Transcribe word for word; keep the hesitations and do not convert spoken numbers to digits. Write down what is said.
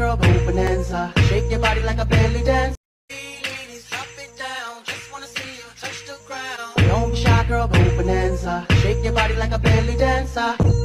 girl, go bonanza. Shake your body like a belly dance. Drop it down, just wanna see you touch the ground. Don't be shy, girl, go bonanza. Shake your body like a belly dancer.